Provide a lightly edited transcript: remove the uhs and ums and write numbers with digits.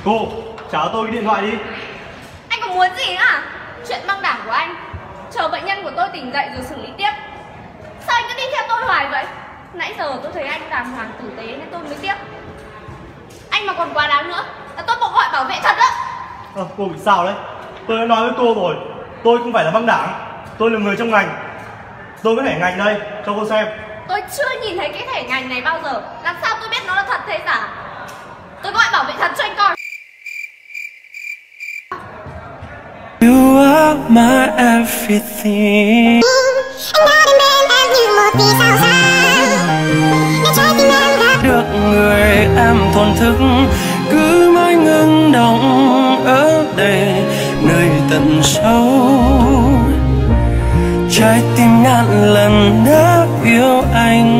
Cô, trả tôi cái điện thoại đi. Anh có muốn gì nữa à? Chuyện băng đảng của anh, chờ bệnh nhân của tôi tỉnh dậy rồi xử lý tiếp. Sao anh cứ đi theo tôi hoài vậy? Nãy giờ tôi thấy anh đàng hoàng tử tế nên tôi mới tiếp. Anh mà còn quá đáng nữa là tôi buộc gọi bảo vệ thật á. Cô bị sao đấy? Tôi đã nói với cô rồi, tôi không phải là băng đảng, tôi là người trong ngành. Tôi có thẻ ngành đây, cho cô xem. Tôi chưa nhìn thấy cái thẻ ngành này bao giờ, làm sao tôi biết nó là thật hay giả? Tôi gọi bảo vệ thật cho anh coi. You are my everything. Được người em thổn thức, cứ mãi ngưng động ở đây nơi tận sâu. Trái tim ngàn lần đã yêu anh,